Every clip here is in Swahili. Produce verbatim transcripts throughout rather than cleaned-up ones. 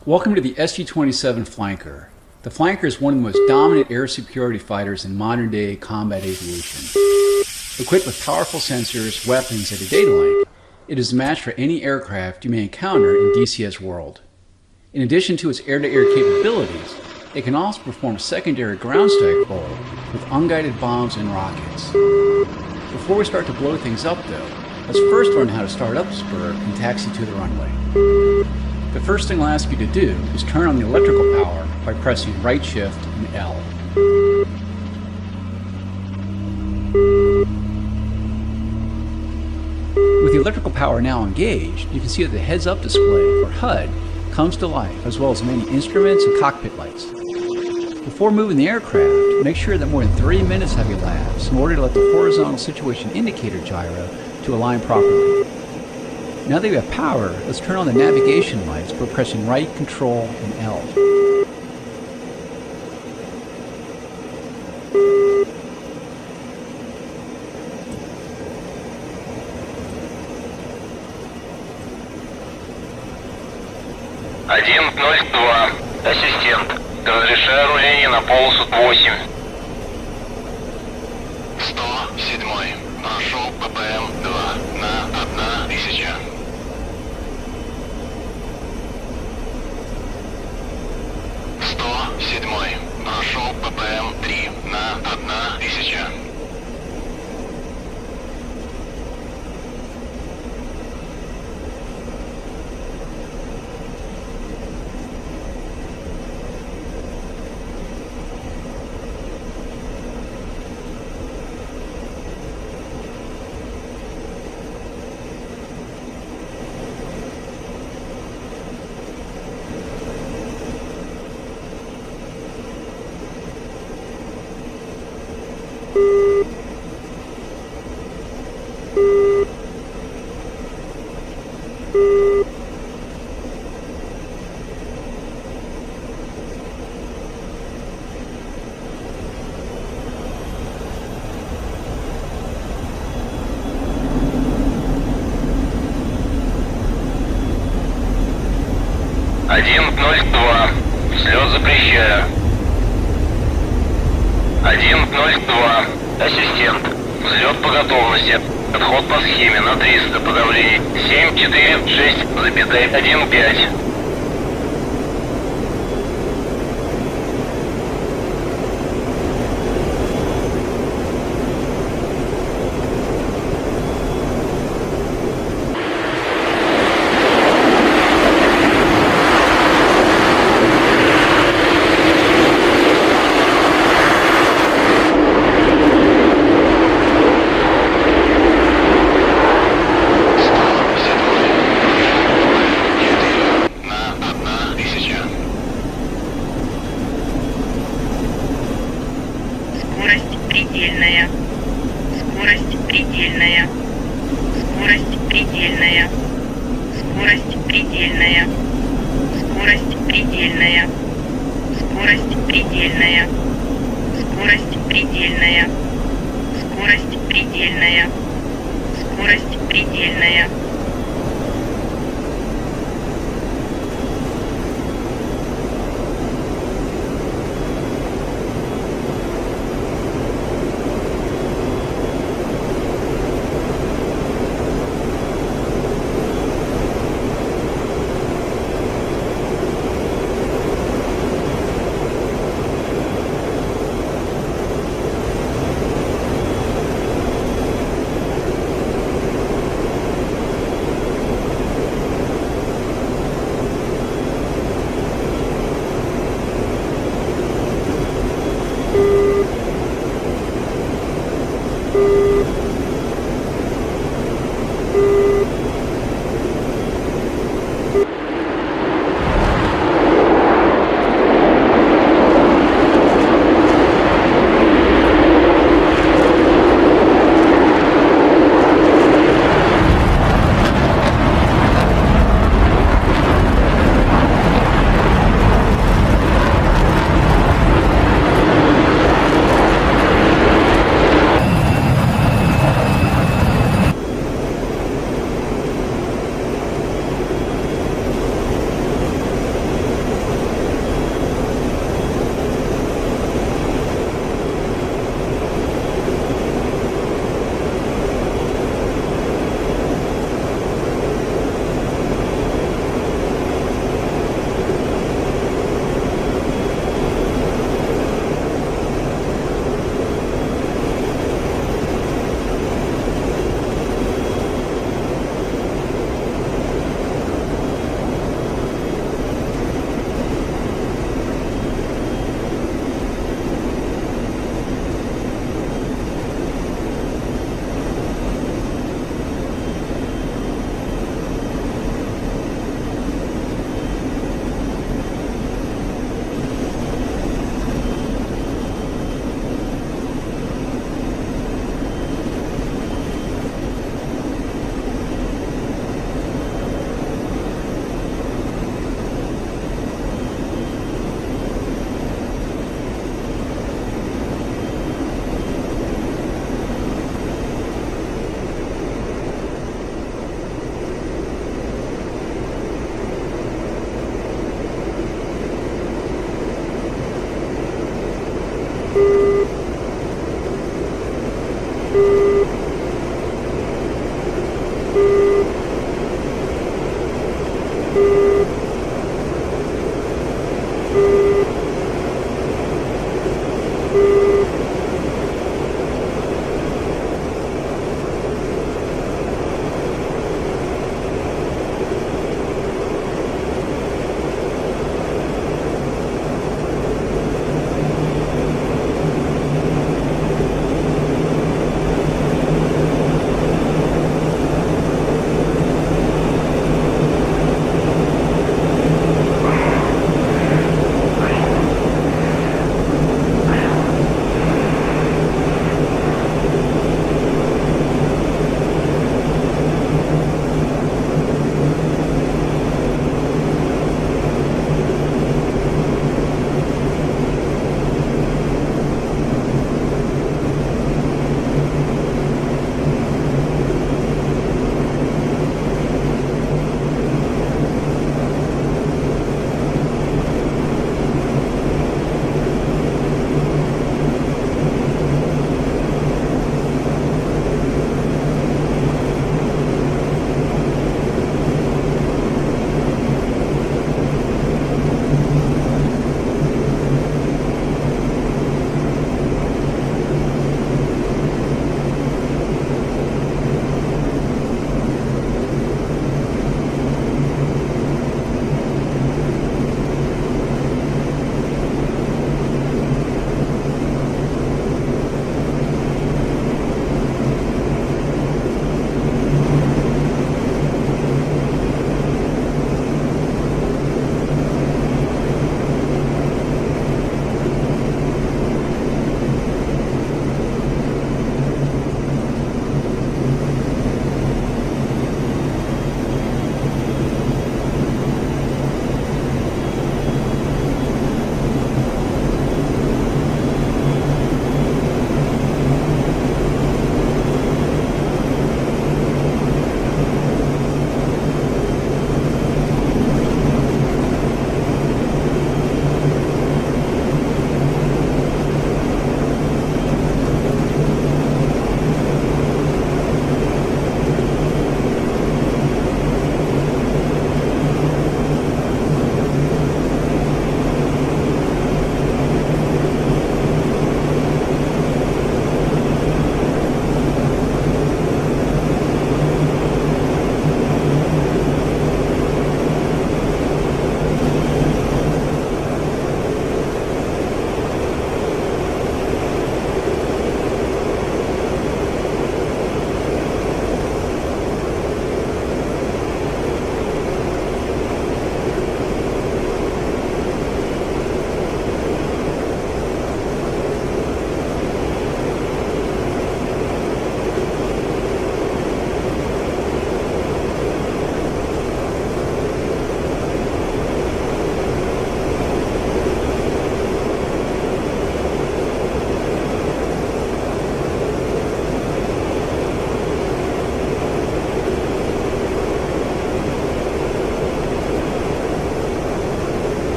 Welcome to the S U twenty-seven Flanker. The Flanker is one of the most dominant air superiority fighters in modern-day combat aviation. Equipped with powerful sensors, weapons, and a data link, it is a match for any aircraft you may encounter in D C S world. In addition to its air-to-air capabilities, it can also perform a secondary ground strike role with unguided bombs and rockets. Before we start to blow things up though, let's first learn how to start up the spur and taxi to the runway. The first thing I'll ask you to do is turn on the electrical power by pressing right shift and L. With the electrical power now engaged, you can see that the heads-up display, or H U D, comes to life, as well as many instruments and cockpit lights. Before moving the aircraft, make sure that more than thirty minutes have elapsed in order to let the horizontal situation indicator gyro to align properly. Now that you have power, let's turn on the navigation lights by pressing right, control, and L. один ноль два. Ассистент. Разрешаю руление на полосу восемь. сто семь. Прошел ППМ два на одна тысяча. сто семь. Прошел ППМ три на одна тысяча. один ноль два. Взлет запрещаю. один ноль два. Ассистент. Взлет по готовности. Отход по схеме на триста. Подавление семь четыре шесть один пять. Предельная. Скорость предельная. Скорость предельная. Скорость предельная. Скорость предельная. Скорость предельная. Скорость предельная. Скорость предельная. Скорость предельная.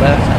left